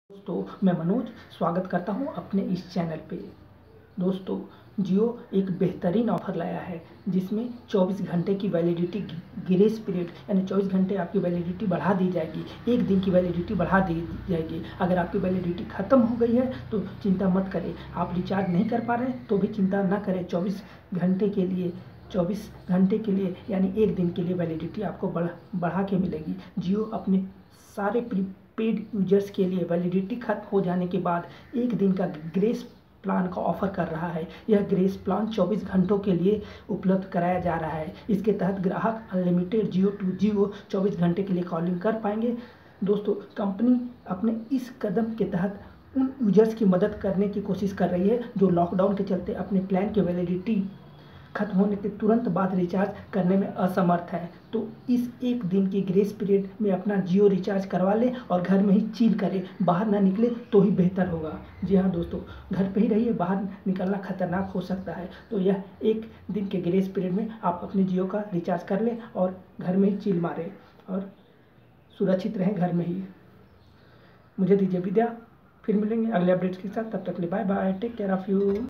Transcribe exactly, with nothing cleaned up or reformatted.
दोस्तों मैं मनोज स्वागत करता हूं अपने इस चैनल पे। दोस्तों जियो एक बेहतरीन ऑफ़र लाया है जिसमें चौबीस घंटे की वैलिडिटी ग्रेस पीरियड यानी चौबीस घंटे आपकी वैलिडिटी बढ़ा दी जाएगी, एक दिन की वैलिडिटी बढ़ा दी जाएगी। अगर आपकी वैलिडिटी ख़त्म हो गई है तो चिंता मत करें, आप रिचार्ज नहीं कर पा रहे हैं तो भी चिंता ना करें। चौबीस घंटे के लिए चौबीस घंटे के लिए यानी एक दिन के लिए वैलिडिटी आपको बढ़ बढ़ा के मिलेगी। जियो अपने सारे प्रीपेड यूजर्स के लिए वैलिडिटी खत्म हो जाने के बाद एक दिन का ग्रेस प्लान का ऑफ़र कर रहा है। यह ग्रेस प्लान चौबीस घंटों के लिए उपलब्ध कराया जा रहा है। इसके तहत ग्राहक अनलिमिटेड जियो टू जियो चौबीस घंटे के लिए कॉलिंग कर पाएंगे। दोस्तों कंपनी अपने इस कदम के तहत उन यूजर्स की मदद करने की कोशिश कर रही है जो लॉकडाउन के चलते अपने प्लान की वैलिडिटी खत्म होने के तुरंत बाद रिचार्ज करने में असमर्थ है। तो इस एक दिन की ग्रेस पीरियड में अपना जियो रिचार्ज करवा लें और घर में ही चिल करें, बाहर ना निकले तो ही बेहतर होगा। जी हाँ दोस्तों, घर पे ही रहिए, बाहर निकलना खतरनाक हो सकता है। तो यह एक दिन के ग्रेस पीरियड में आप अपने जियो का रिचार्ज कर लें और घर में ही चिल मारें और सुरक्षित रहें घर में ही। मुझे दीजिए विदा, फिर मिलेंगे अगले अपडेट्स के साथ। तब तक के लिए bye bye, take care of you.